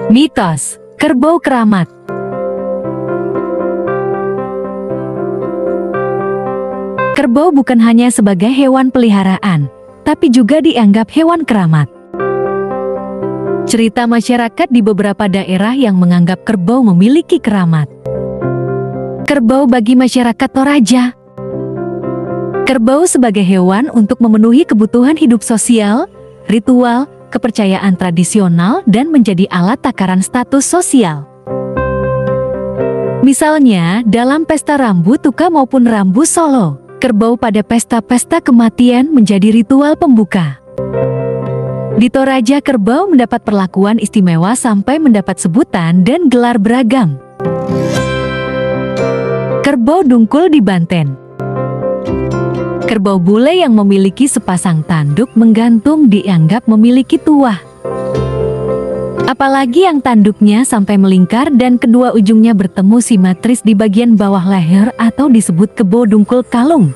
Mitos kerbau keramat. Kerbau bukan hanya sebagai hewan peliharaan, tapi juga dianggap hewan keramat. Cerita masyarakat di beberapa daerah yang menganggap kerbau memiliki keramat. Kerbau bagi masyarakat Toraja. Kerbau sebagai hewan untuk memenuhi kebutuhan hidup sosial, ritual, kepercayaan tradisional, dan menjadi alat takaran status sosial. Misalnya, dalam pesta rambu tuka maupun rambu solo, kerbau pada pesta-pesta kematian menjadi ritual pembuka. Di Toraja, kerbau mendapat perlakuan istimewa sampai mendapat sebutan dan gelar beragam. Kerbau dungkul di Banten. Kerbau bule yang memiliki sepasang tanduk menggantung dianggap memiliki tuah. Apalagi yang tanduknya sampai melingkar dan kedua ujungnya bertemu simetris di bagian bawah leher atau disebut kerbau dungkul kalung.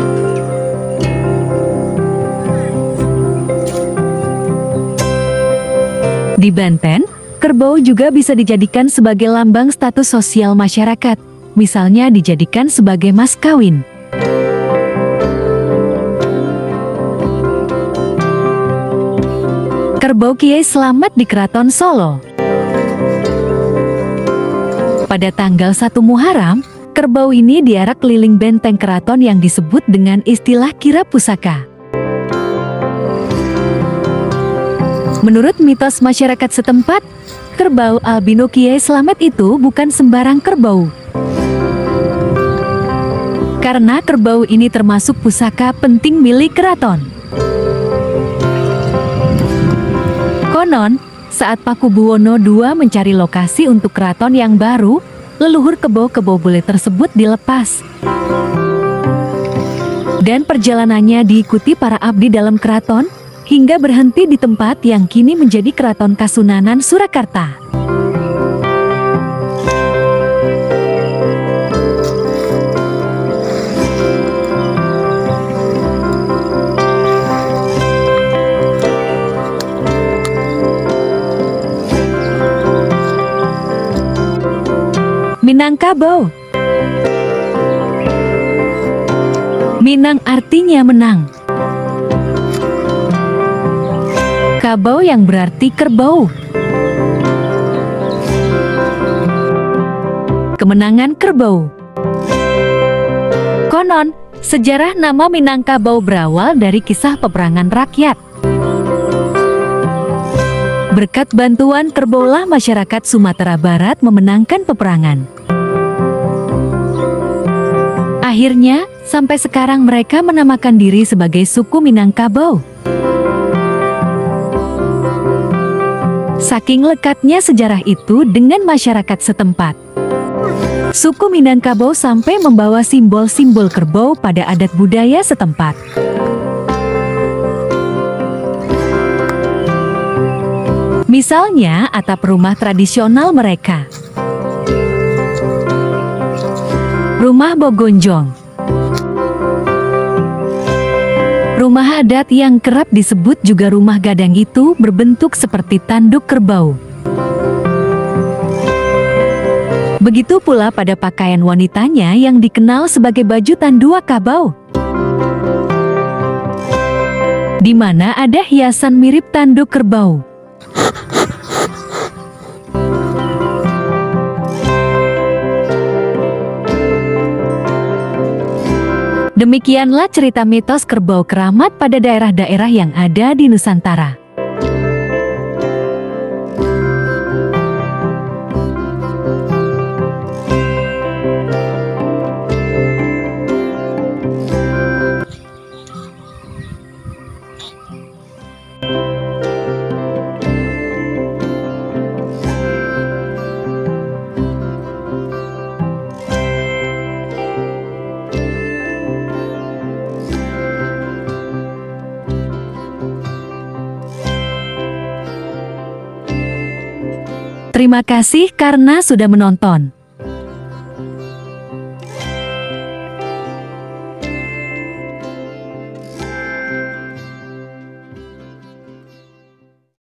Di Banten, kerbau juga bisa dijadikan sebagai lambang status sosial masyarakat, misalnya dijadikan sebagai mas kawin. Kerbau Kiai Slamet di Keraton Solo. Pada tanggal 1 Muharram, kerbau ini diarak keliling benteng keraton yang disebut dengan istilah kira pusaka. Menurut mitos masyarakat setempat, kerbau albino Kiai Slamet itu bukan sembarang kerbau. Karena kerbau ini termasuk pusaka penting milik keraton. Konon, saat Pakubuwono II mencari lokasi untuk keraton yang baru, leluhur kerbau-kerbau bule tersebut dilepas. Dan perjalanannya diikuti para abdi dalam keraton, hingga berhenti di tempat yang kini menjadi Keraton Kasunanan Surakarta. Minangkabau. Minang artinya menang. Kabau yang berarti kerbau. Kemenangan kerbau. Konon, sejarah nama Minangkabau berawal dari kisah peperangan rakyat. Berkat bantuan kerbaulah masyarakat Sumatera Barat memenangkan peperangan. Akhirnya, sampai sekarang mereka menamakan diri sebagai suku Minangkabau. Saking lekatnya sejarah itu dengan masyarakat setempat, suku Minangkabau sampai membawa simbol-simbol kerbau pada adat budaya setempat. Misalnya atap rumah tradisional mereka. Rumah Bogonjong. Rumah adat yang kerap disebut juga rumah gadang itu berbentuk seperti tanduk kerbau. Begitu pula pada pakaian wanitanya yang dikenal sebagai baju tandua kabau, di mana ada hiasan mirip tanduk kerbau. Demikianlah cerita mitos kerbau keramat pada daerah-daerah yang ada di Nusantara. Terima kasih karena sudah menonton.